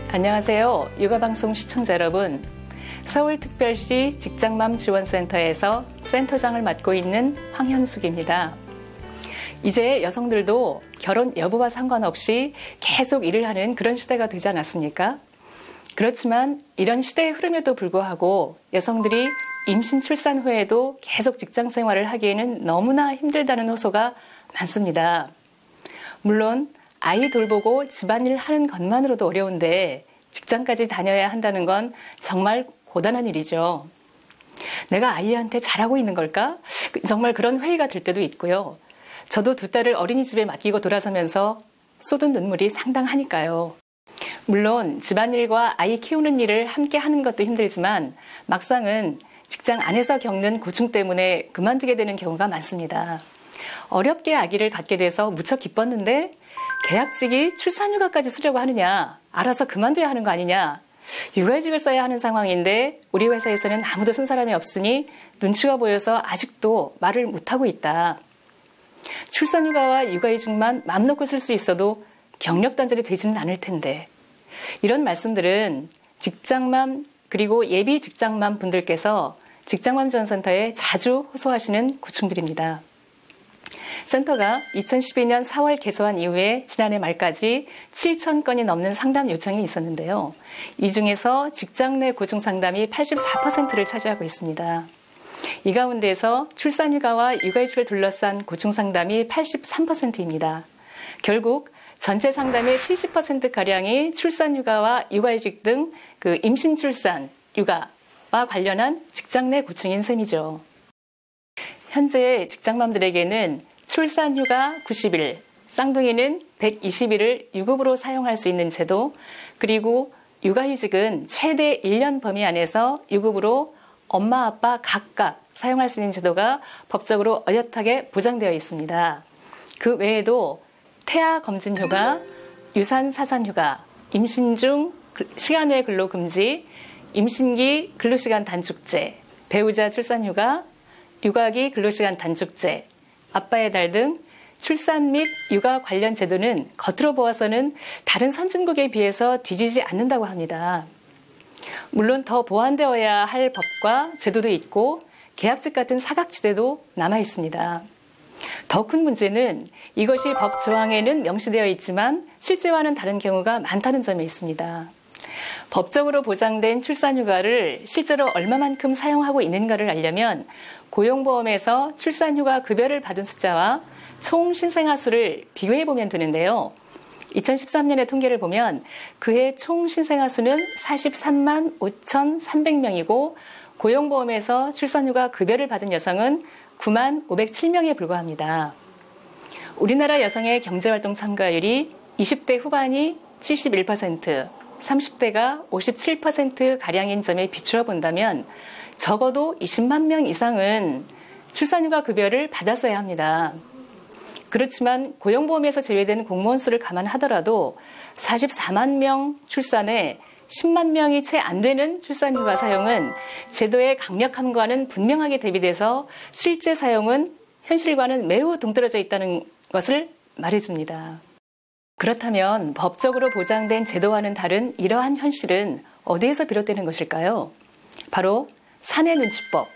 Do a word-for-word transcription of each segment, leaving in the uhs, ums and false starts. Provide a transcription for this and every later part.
안녕하세요. 육아방송 시청자 여러분. 서울특별시 직장맘 지원센터에서 센터장을 맡고 있는 황현숙입니다. 이제 여성들도 결혼 여부와 상관없이 계속 일을 하는 그런 시대가 되지 않았습니까? 그렇지만 이런 시대의 흐름에도 불구하고 여성들이 임신 출산 후에도 계속 직장 생활을 하기에는 너무나 힘들다는 호소가 많습니다. 물론 아이 돌보고 집안일 하는 것만으로도 어려운데 직장까지 다녀야 한다는 건 정말 고단한 일이죠. 내가 아이한테 잘하고 있는 걸까? 정말 그런 회의가 들 때도 있고요. 저도 두 딸을 어린이집에 맡기고 돌아서면서 쏟은 눈물이 상당하니까요. 물론 집안일과 아이 키우는 일을 함께 하는 것도 힘들지만 막상은 직장 안에서 겪는 고충 때문에 그만두게 되는 경우가 많습니다. 어렵게 아기를 갖게 돼서 무척 기뻤는데 계약직이 출산휴가까지 쓰려고 하느냐, 알아서 그만둬야 하는 거 아니냐, 육아휴직을 써야 하는 상황인데 우리 회사에서는 아무도 쓴 사람이 없으니 눈치가 보여서 아직도 말을 못하고 있다. 출산휴가와 육아휴직만 맘 놓고 쓸 수 있어도 경력 단절이 되지는 않을 텐데. 이런 말씀들은 직장맘 그리고 예비 직장맘 분들께서 직장맘 지원센터에 자주 호소하시는 고충들입니다. 센터가 이천십이 년 사월 개소한 이후에 지난해 말까지 칠천 건이 넘는 상담 요청이 있었는데요. 이 중에서 직장 내 고충 상담이 팔십사 퍼센트를 차지하고 있습니다. 이 가운데서 출산휴가와 육아휴직을 둘러싼 고충 상담이 팔십삼 퍼센트입니다. 결국 전체 상담의 칠십 퍼센트가량이 출산휴가와 육아휴직 등 그 임신, 출산, 육아와 관련한 직장 내 고충인 셈이죠. 현재 직장맘들에게는 출산휴가 구십 일, 쌍둥이는 백이십 일을 유급으로 사용할 수 있는 제도, 그리고 육아휴직은 최대 일 년 범위 안에서 유급으로 엄마, 아빠 각각 사용할 수 있는 제도가 법적으로 어엿하게 보장되어 있습니다. 그 외에도 태아검진휴가, 유산사산휴가, 임신 중 시간 외 근로금지, 임신기 근로시간 단축제, 배우자 출산휴가, 육아기 근로시간 단축제, 아빠의 달 등 출산 및 육아 관련 제도는 겉으로 보아서는 다른 선진국에 비해서 뒤지지 않는다고 합니다. 물론 더 보완되어야 할 법과 제도도 있고 계약직 같은 사각지대도 남아 있습니다. 더 큰 문제는 이것이 법 조항에는 명시되어 있지만 실제와는 다른 경우가 많다는 점에 있습니다. 법적으로 보장된 출산휴가를 실제로 얼마만큼 사용하고 있는가를 알려면 고용보험에서 출산휴가 급여를 받은 숫자와 총 신생아 수를 비교해보면 되는데요. 이천십삼 년의 통계를 보면 그해 총 신생아 수는 사십삼만 오천삼백 명이고 고용보험에서 출산휴가 급여를 받은 여성은 구만 오백칠 명에 불과합니다. 우리나라 여성의 경제활동 참가율이 이십 대 후반이 칠십일 퍼센트, 삼십 대가 오십칠 퍼센트가량인 점에 비추어 본다면 적어도 이십만 명 이상은 출산휴가 급여를 받았어야 합니다. 그렇지만 고용보험에서 제외된 공무원 수를 감안하더라도 사십사만 명 출산에 십만 명이 채 안 되는 출산휴가 사용은 제도의 강력함과는 분명하게 대비돼서 실제 사용은 현실과는 매우 동떨어져 있다는 것을 말해줍니다. 그렇다면 법적으로 보장된 제도와는 다른 이러한 현실은 어디에서 비롯되는 것일까요? 바로 사내눈치법,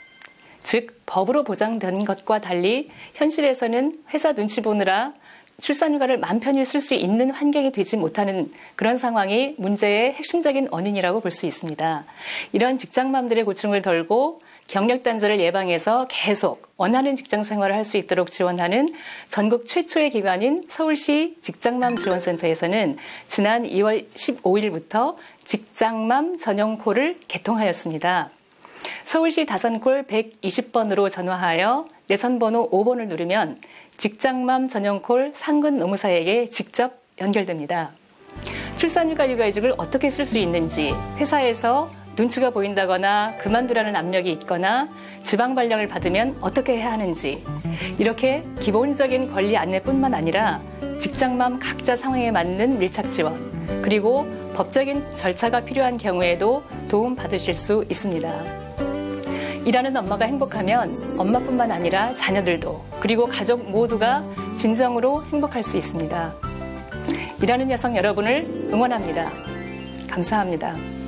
즉 법으로 보장된 것과 달리 현실에서는 회사 눈치 보느라 출산휴가를 맘 편히 쓸 수 있는 환경이 되지 못하는 그런 상황이 문제의 핵심적인 원인이라고 볼 수 있습니다. 이런 직장맘들의 고충을 덜고 경력 단절을 예방해서 계속 원하는 직장 생활을 할 수 있도록 지원하는 전국 최초의 기관인 서울시 직장맘 지원센터에서는 지난 이월 십오일부터 직장맘 전용콜을 개통하였습니다. 서울시 다산콜 백이십 번으로 전화하여 내선번호 오 번을 누르면 직장맘 전용콜 상근 노무사에게 직접 연결됩니다. 출산휴가 육아휴직을 어떻게 쓸 수 있는지, 회사에서 눈치가 보인다거나 그만두라는 압력이 있거나 지방 발령을 받으면 어떻게 해야 하는지, 이렇게 기본적인 권리 안내뿐만 아니라 직장맘 각자 상황에 맞는 밀착 지원, 그리고 법적인 절차가 필요한 경우에도 도움 받으실 수 있습니다. 일하는 엄마가 행복하면 엄마뿐만 아니라 자녀들도, 그리고 가족 모두가 진정으로 행복할 수 있습니다. 일하는 여성 여러분을 응원합니다. 감사합니다.